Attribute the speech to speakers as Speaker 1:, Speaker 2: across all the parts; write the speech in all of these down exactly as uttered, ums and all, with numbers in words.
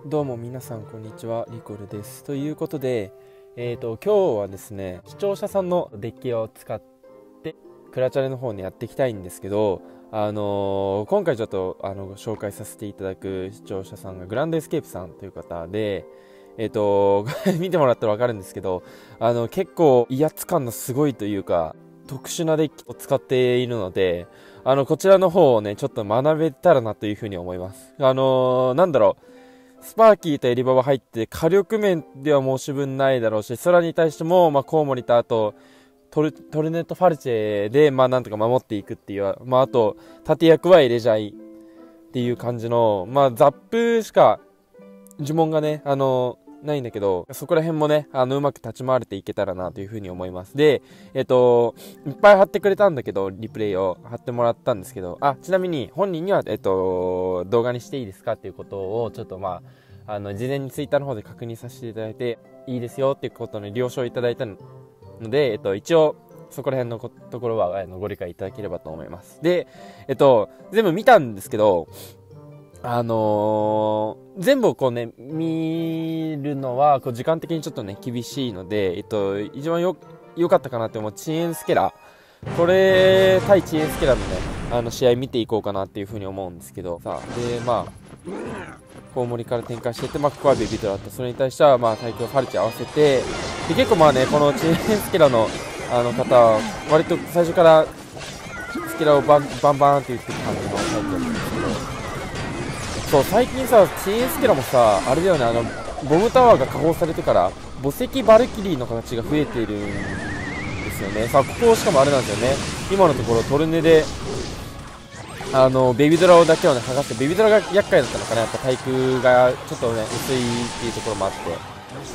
Speaker 1: どうも皆さんこんにちは、リコルです。ということで、えーと今日はですね、視聴者さんのデッキを使ってクラチャレの方にやっていきたいんですけど、あのー今回ちょっとあの紹介させていただく視聴者さんがグランドエスケープさんという方で、えーと見てもらったら分かるんですけど、あの結構威圧感のすごいというか特殊なデッキを使っているので、あのこちらの方をねちょっと学べたらなというふうに思います。あのーなんだろうスパーキーとエリババ入って火力面では申し分ないだろうし、空に対しても、まあ、コウモリとあとトルトルネット・ファルチェで、まあ、なんとか守っていくっていう、まあ、あと盾役はエレジャイっていう感じの、まあ、ザップしか呪文がねあのないんだけど、そこら辺もねあのうまく立ち回れていけたらなというふうに思います。でえっといっぱい貼ってくれたんだけど、リプレイを貼ってもらったんですけど、あちなみに本人にはえっと動画にしていいですかっていうことをちょっとまああの事前にツイッターの方で確認させていただいて、いいですよっていうことの了承いただいたので、えっと一応そこら辺のところはあのご理解いただければと思います。でえっと全部見たんですけど、あのー、全部をこうね見るのはこう時間的にちょっとね厳しいので、えっと一番よ良かったかなって思う遅延スケラ、これ対遅延スケラのねあの試合見ていこうかなっていうふうに思うんですけど、さあでまあコウモリから展開していって、まあ、ここはベビートラット、それに対してはまあ対空ファルチ合わせて、で結構まあねこの遅延スケラのあの方は割と最初からスケラをバンバンバンって言ってる感じのタイプだったんですけど、そう最近さ遅延スケラもさあれだよね、あのボムタワーが加工されてから墓石バルキリーの形が増えているんですよね。さあここしかもあれなんですよね、今のところトルネであのベビドラだけをね剥がして、ベビドラが厄介だったのかな、やっぱ対空がちょっとね薄いっていうところもあって、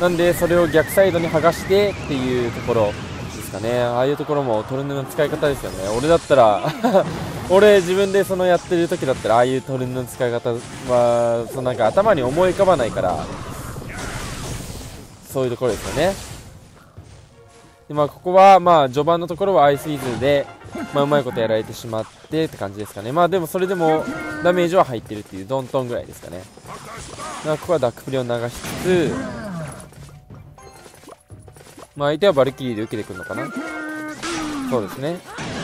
Speaker 1: なんでそれを逆サイドに剥がしてっていうところですかね。ああいうところもトルネの使い方ですよね。俺だったら俺自分でそのやってる時だったらああいうトルネの使い方はそのなんか頭に思い浮かばないから、そういうところですよね。でまあここはまあ序盤のところはアイスイズで、まあ、うまいことやられてしまってって感じですかね。まあでもそれでもダメージは入ってるっていうドントンぐらいですかね。まあここはダックプリを流しつつ、まあ相手はバルキリーで受けてくるのかな。そうですね。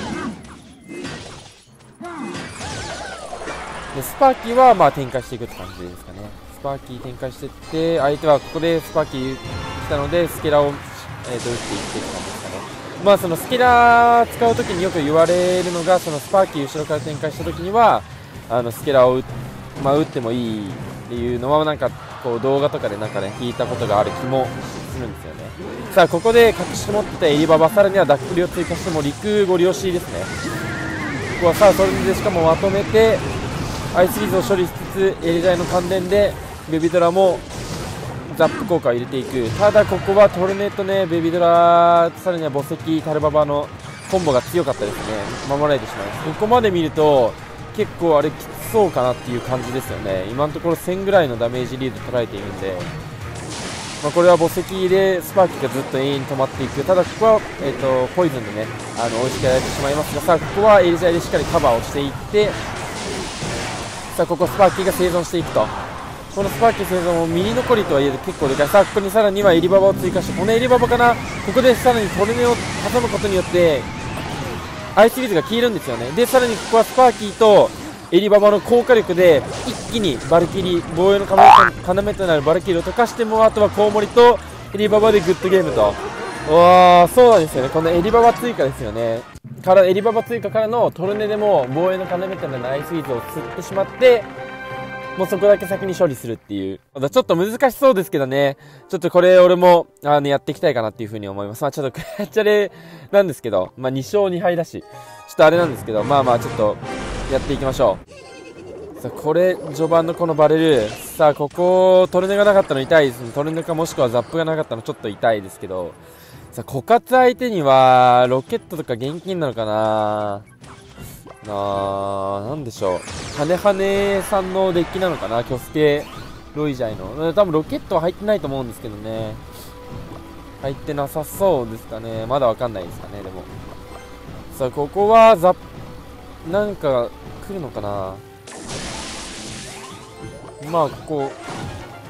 Speaker 1: でスパーキーはまあ展開していくって感じですかね。スパーキー展開していって、相手はここでスパーキー来たのでスケラを、えー、と打っていってって感じですかね。まあそのスケラ使うときによく言われるのが、そのスパーキー後ろから展開したときにはあのスケラを打、まあ、打ってもいいっていうのはなんかこう動画とかでなんかね聞いたことがある気もするんですよね。さあここで隠し持ってたエリババ、さらにはダックプリを追加しても陸ご利用しですね。ここはさあそれでしかもまとめてアイスリーズを処理しつつ、エレジャイの関連でベビドラもザップ効果を入れていく。ただここはトルネとねベビドラ、さらには墓石タルババのコンボが強かったですね。守られてしまいます。ここまで見ると結構あれきつそうかなっていう感じですよね。今のところせんぐらいのダメージリード取られているんで、まあ、これは墓石でスパーキーがずっと永遠に止まっていく。ただここは、えー、とポイズンでねあの追いつけられてしまいますが、さあここはエリジャイでしっかりカバーをしていって、さあここスパーキーが生存していくと。このスパーキー生存もミリ残りとはいえ結構でかい。さあここにさらにはエリババを追加して、このエリババかな、ここでさらにトルネを挟むことによってアイスリーズが消えるんですよね。でさらにここはスパーキーとエリババの効果力で一気にバルキリー、防衛の要となるバルキリーを溶かしても、あとはコウモリとエリババでグッドゲームと。わーそうなんですよね、このエリババ追加ですよね。からエリババ追加からのトルネでも防衛の要となるアイスリーズを釣ってしまって、もうそこだけ先に処理するっていう。ちょっと難しそうですけどね。ちょっとこれ俺もあのやっていきたいかなっていう風に思います。まあちょっとクラチャレなんですけど、まあに勝に敗だし、ちょっとあれなんですけど、まあまあちょっとやっていきましょう。さあこれ序盤のこのバレル、さあここトルネがなかったの痛いですね。トルネかもしくはザップがなかったのちょっと痛いですけど、さあ枯渇相手にはロケットとか現金なのかな。なーなんでしょう、ハネハネさんのデッキなのかな、キョスケロイジャイの。多分ロケットは入ってないと思うんですけどね、入ってなさそうですかね。まだわかんないですかね。でもさあここはザなんか来るのかな。まあここ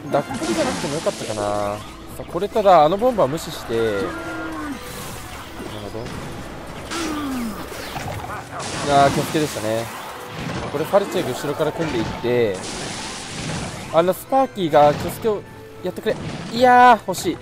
Speaker 1: ダックルじゃなくてもよかったかな。さあこれただあのボンバー無視して、なるほど、いやー気をつけでしたね。これファルチェが後ろから組んでいって、あのスパーキーが気をつけをやってくれ。いやー惜しい。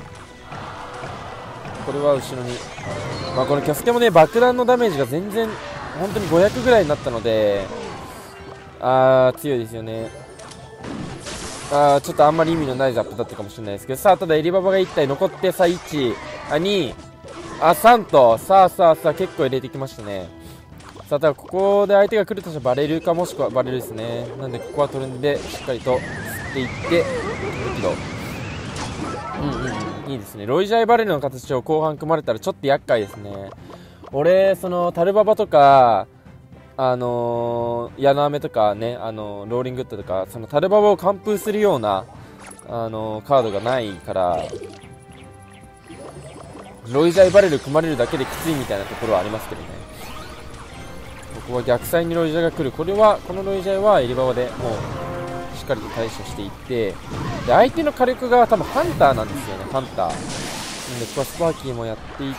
Speaker 1: これは後ろに、まあこのキャスケもね爆弾のダメージが全然本当にごひゃくぐらいになったので、あー強いですよね。あーちょっとあんまり意味のないザップだったかもしれないですけど、さあただエリババがいち体残って、さあいち、あに、あさんと、さあさあさあ結構入れてきましたね。さあただここで相手が来るとしたらバレルかもしくはバレルですね。なんでここはトレンドでしっかりと吸っていって、けどうんうんうん、いいですね。ロイジャイバレルの形を後半組まれたらちょっと厄介ですね。俺そのタルババとかあのー、矢の飴とかね、あのー、ローリングッドとかそのタルババを完封するような、あのー、カードがないから、ロイジャイバレル組まれるだけできついみたいなところはありますけどね。ここは逆サイにロイジャイが来る。これはこのロイジャイはエリババでもうしっかりと対処していって、で相手の火力が多分ハンターなんですよね。ハンターなんでここはスパーキーもやっていって、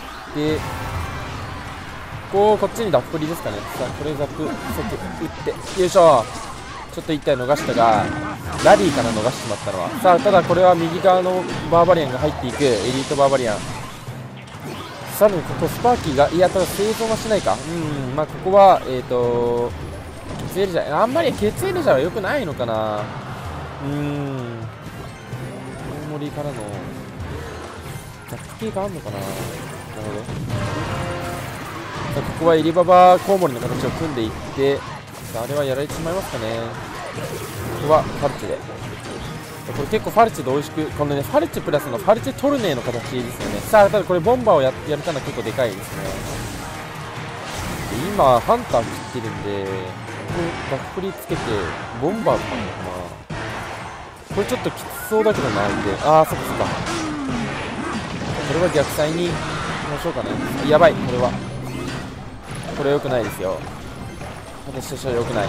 Speaker 1: こうこっちにダップリですかね。さあこれザップ打ってよいしょ。ちょっといったい逃したがラリーから逃してしまったのは、さあただこれは右側のバーバリアンが入っていく。エリートバーバリアン、さらにここスパーキーが、いやただ生存はしないか。うん、まあここはえっ、ー、とケツエルジャー、あんまりケツエルジャーは良くないのかな。うーん大森からのザップ系があるのかな。なるほど。ここはエリババコウモリの形を組んでいって、あれはやられてしまいますかね。ここはファルチェで、これ結構ファルチェで美味しく、このねファルチェプラスのファルチェトルネーの形ですよね。さあただこれボンバーを や, やれたのは結構でかいですね。で今ハンター切ってるんで、ここバックリつけてボンバーとかなのかな。これちょっときつそうだけどな。相手ああそっかそっか。これは逆サイに行きましょうかね。やばい、これはこれ良くないですよ。私としては良くない。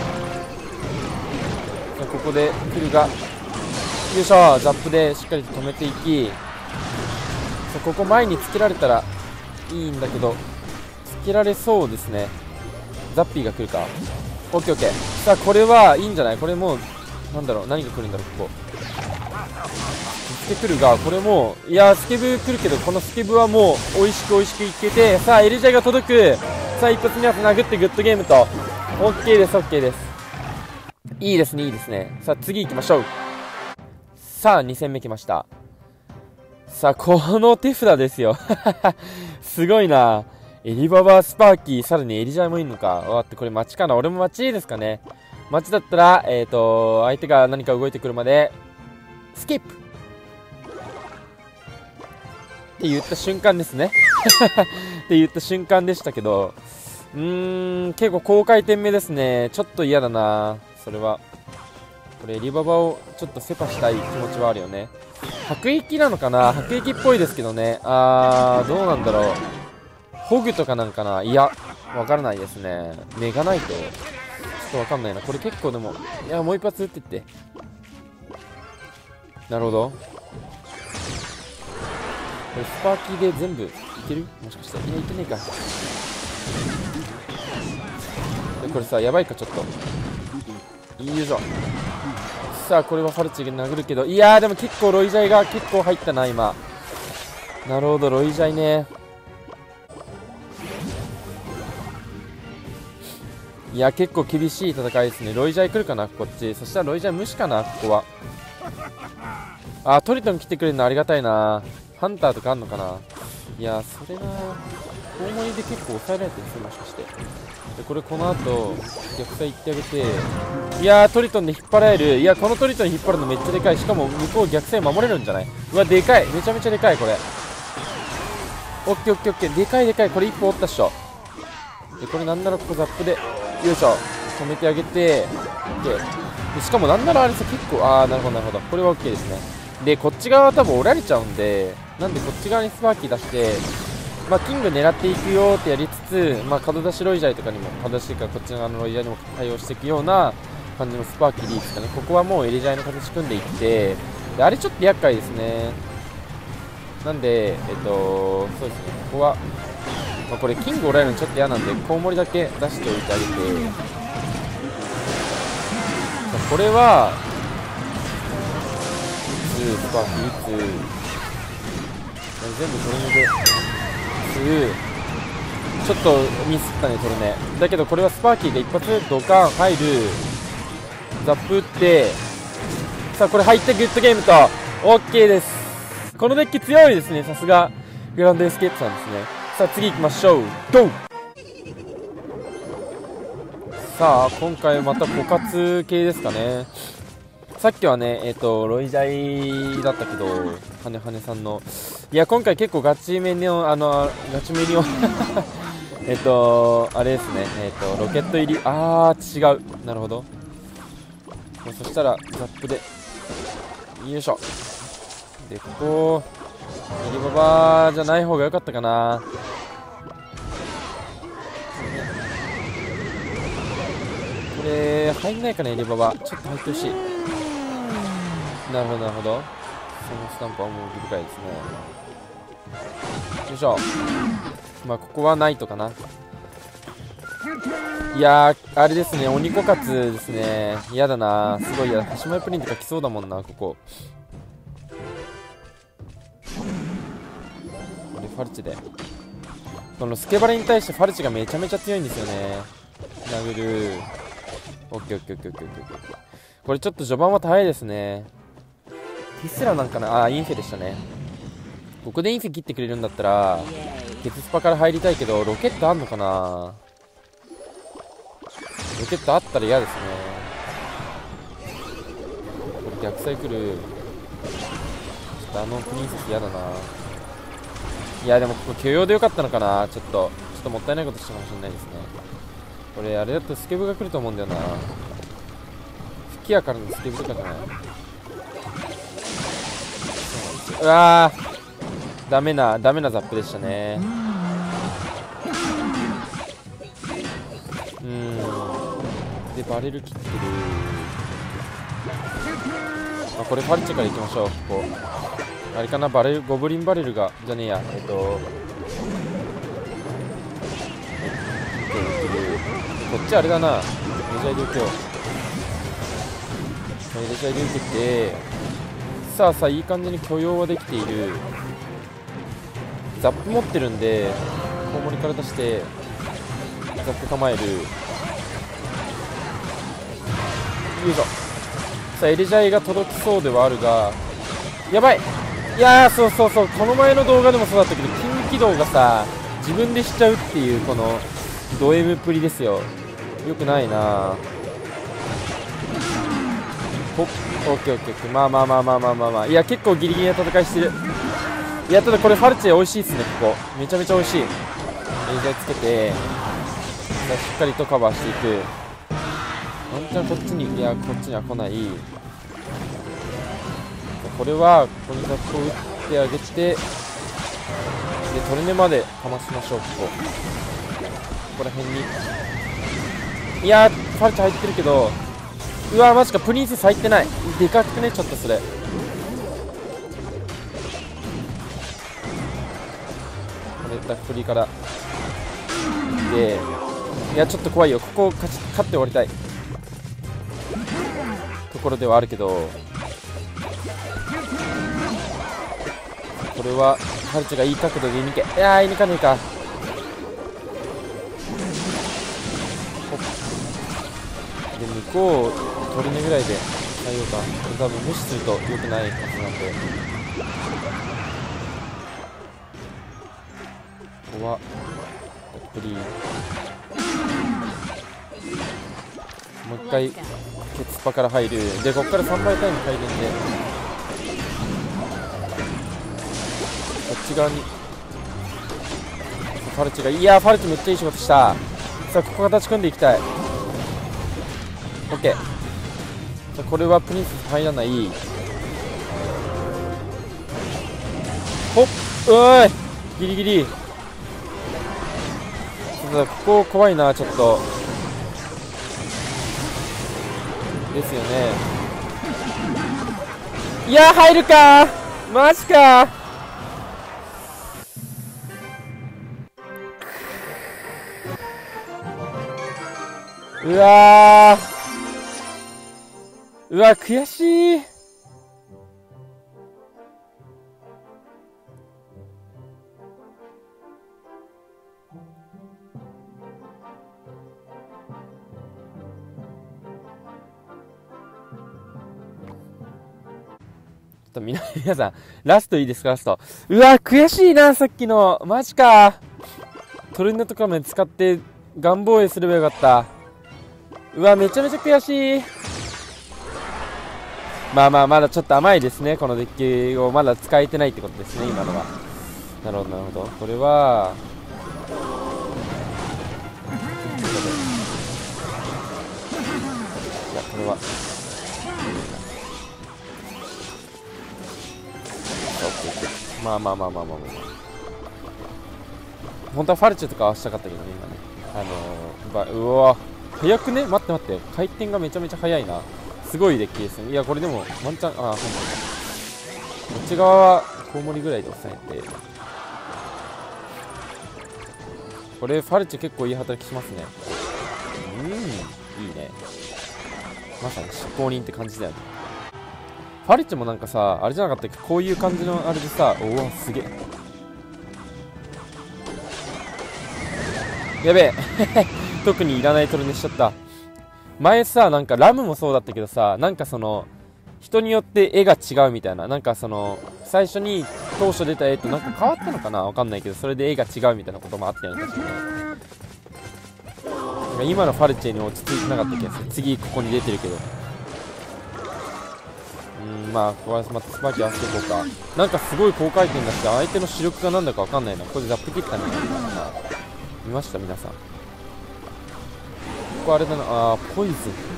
Speaker 1: ここで来るが、よいしょ、ザップでしっかりと止めていき、ここ前につけられたらいいんだけど、つけられそうですね。ザッピーが来るか。オッケーオッケー。さあこれはいいんじゃない。これもうなんだろう、何が来るんだろう。ここスケ来るが、これもいやスケブ来るけど、このスケブはもう美味しく美味しくいけて、さあエルジャイが届く。さあ一発には殴ってグッドゲームと OK です OK です。いいですねいいですね。さあ次行きましょう。さあに戦目来ました。さあこの手札ですよすごいな。エリババスパーキー、さらにエリジャイもいるのか。わってこれ待ちかな。俺も待ちですかね。待ちだったらえっ、ー、と相手が何か動いてくるまでスキップって言った瞬間ですねって言った瞬間でしたけど、うーん結構高回転目ですね。ちょっと嫌だなそれは。これエリババをちょっとセパしたい気持ちはあるよね。白域なのかな。白域っぽいですけどね。あーどうなんだろう。ホグとかなんかな。いやわからないですね。メガナイトちょっとわかんないな。これ結構でも、いやもう一発撃ってって。なるほど。これスパーキーで全部いける？もしかして。いやいけねえか。でこれさやばいかちょっと。いいぞ。さあこれはファルチが殴るけど、いやーでも結構ロイジャイが結構入ったな今。なるほどロイジャイね。いや結構厳しい戦いですね。ロイジャイ来るかなこっち。そしたらロイジャイ無視かなここは。あトリトン来てくれるのありがたいな。ハンターとかあんのかな。いやそれな大盛りで結構抑えられてるんですよもしかして。でこれこの後逆サイ行ってあげて、いやートリトンで引っ張られる。いやこのトリトン引っ張るのめっちゃでかい。しかも向こう逆サイ守れるんじゃない。うわでかい、めちゃめちゃでかいこれ。オッケーオッケーオッケー、でかいでかい。これ一歩折ったっしょ。でこれなんならここザップでよいしょ止めてあげて、オッケーでしかもなんならあれさ結構、ああなるほどなるほど、これは OK ですね。でこっち側は多分折られちゃうんで、なんでこっち側にスパーキー出して、まあ、キング狙っていくよってやりつつ、まあ、角出しロイジャイとかにも、角出しかこっち側のロイジャイにも対応していくような感じのスパーキーでいいですかね。ここはもうエリジャイの形組んでいって、 であれちょっと厄介ですね。なんでえっとそうですね、ここは、まあ、これキングおられるのちょっと嫌なんでコウモリだけ出しておいてあげて、これは打つスパーク打つ全部トルネで打つ、ちょっとミスったねトルネだけど、これはスパーキーが一発ドカン入る、ザップ打って、さあこれ入ってグッドゲームと OK です。このデッキ強いですね、さすがグランドエスケープさんですね。さあ次行きましょう、ゴー。さあ今回また枯渇系ですかね。さっきはねえっ、ー、とロイジャイだったけど、はねはねさんの、いや今回結構ガチめのあのガチめにえっとあれですね、えっ、ー、とロケット入り、あー違う、なるほど。そしたらザップでよいしょ。でここエリババじゃない方が良かったかな。これ入んないかな、エリババちょっと入ってほしい。なるほどなるほど、そのスタンプはもう奥深いですね。よいしょ。まあここはナイトかな。いやーあれですね、鬼枯渇ですね。嫌だな、すごい嫌だ。端前プリントが来そうだもんな、ここ。これファルチで、このスケバレに対してファルチがめちゃめちゃ強いんですよね。殴る。オッケーオッケーオッケーオッケーオッケー。これちょっと序盤は早いですね。ティスラなんかなあ、インフェでしたね。ここでインフェ切ってくれるんだったらケツスパから入りたいけど、ロケットあんのかな。ロケットあったら嫌ですね。これ逆サイクル、ちょっとあのプリンセス嫌だな。いやでもここ許容でよかったのかな。ちょっとちょっともったいないことしたかもしれないですね。これあれだとスケブが来ると思うんだよな。吹き矢からのスケブとかじゃない。うわーダメなダメなザップでしたね。うーんでバレル切ってる。あこれファルチェからいきましょう。ここあれかな、バレルゴブリンバレルがじゃねえやえっとこっちあれだな、メジャーで受けよう。メジャーで受けて、さあさあいい感じに許容はできている。ザップ持ってるんでコウモリから出してザップ構える。よいしょ。さあエリジャイが届きそうではあるが、やばい。いやーそうそうそう、この前の動画でもそうだったけど筋起動がさ自分でしちゃうっていうこのド M っぷりですよ。よくないな。ほっオッケーオッケーオッケー。まあまあまあまあまあまあまあ、いや結構ギリギリな戦いしてる。いやただこれファルチェ美味しいっすね。ここめちゃめちゃ美味しい。エリジャイつけてしっかりとカバーしていく。ワンチャンこっちに、いやこっちには来ない。これはここにザップを打ってあげて、でトルネまでかましましょう。ここここら辺に、いやーファルチ入ってるけど、うわーマジか、プリンセス入ってない。でかくねちょっとそれ。これダッフリーからで、いやちょっと怖いよ。ここを勝ち勝って終わりたいところではあるけど、これはハルチがいい角度で見抜け。いやー射抜かねえか。で向こうトルネぐらいで耐えようか。これ多分無視すると良くないはずなんで、ここはたっぷりもう一回ケツパから入る。でここからさんばいタイム入るんで、こっち側にファルチが、いやーファルチめっちゃいい仕事した。さあここ形組んでいきたい。オッケー。さあこれはプリンセス入らない。ほっうーいギリギリ。ただここ怖いなちょっとですよね。 いや入るかー、マジかー。うわー、うわ悔しい。皆さん、ラストいいですか、ラスト。うわ、悔しいな、さっきの。マジか。トルネとかまで使って、ガン防衛すればよかった。うわ、めちゃめちゃ悔しい。まあまあ、まだちょっと甘いですね。このデッキをまだ使えてないってことですね、今のは。なるほど、なるほど。これは、いや、これは。まあまあまあまあまあまあ、本当はファルチェとか合わせたかったけどね、今ね。あのー、うわ早くね。待って待って、回転がめちゃめちゃ速いな。すごいデッキですね。いやこれでもワンチャン、ああほんまこっち側はコウモリぐらいで抑えて、これファルチェ結構いい働きしますね。うん、いいね。まさに執行人って感じだよね。ファルチェもなんかさ、あれじゃなかったっけ、こういう感じのあれでさ、おおすげえ、やべえ特にいらないトルネしちゃった。前さ、なんかラムもそうだったけどさ、なんかその人によって絵が違うみたいな、なんかその最初に当初出た絵となんか変わったのかな、わかんないけど、それで絵が違うみたいなこともあったよね、確かに。今のファルチェに落ち着いてなかった気がする。次ここに出てるけど、うん、まあここはまたスパーキー合わせていこうか。なんかすごい高回転だし、相手の視力がなんだかわかんないな。これザップ切ったんじゃないかな。見ました皆さん。ここあれだな、あーポイズン。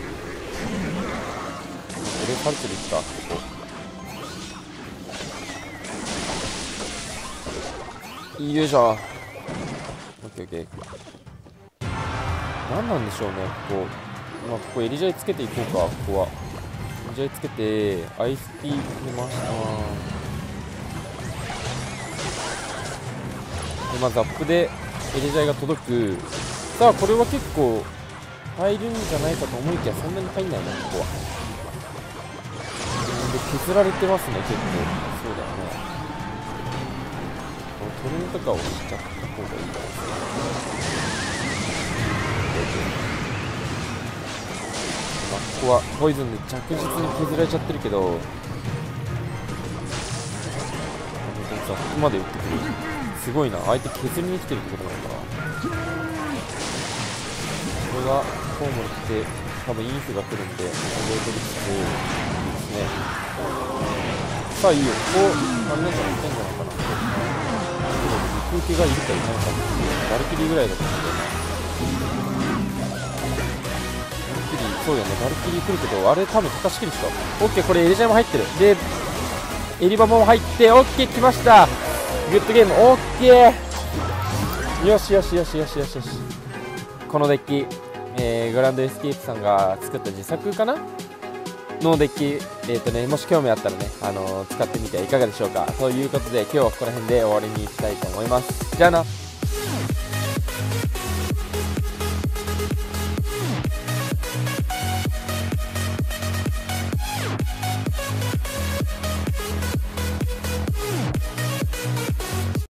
Speaker 1: 俺ファルチェでいったここ。よいしょ。オッケーオッケー。何なんでしょうね、ここ。まあ、ここエリジャイつけていこうか、ここは。エリジャイつけて、アイスピー出ました。で、まあ、ザップでエリジャイが届く。さあ、これは結構入るんじゃないかと思いきや、そんなに入んないな、ここは。で、削られてますね、結構。そうだよね。このトルネとかをしちゃった方がいいかもしれない。まあ、ここはポイズンで着実に削られちゃってるけど、ここまで打ってくる。すごいな、相手削りに来てるってことなのかな。これがコウモリ来て、多分インフが来るんで、これで取りつつ、いいですね。さあいいよ、ここあれなんじゃないかんじゃないかな。陸受けがいるかいないかっていう、バルキリーぐらいだと思うんだよな。そうよね、バルキリー来るけど、あれ多分高しきる人。オッケー、これエリジャイも入ってる。で、エリバも入って、オッケー来ました。グッドゲーム、オッケー。よしよしよしよしよしよし。このデッキ、えー、グランドエスケープさんが作った自作かなのデッキ、えーとね、もし興味あったらね、あのー、使ってみてはいかがでしょうか。ということで、今日はここら辺で終わりにしたいと思います。じゃあな。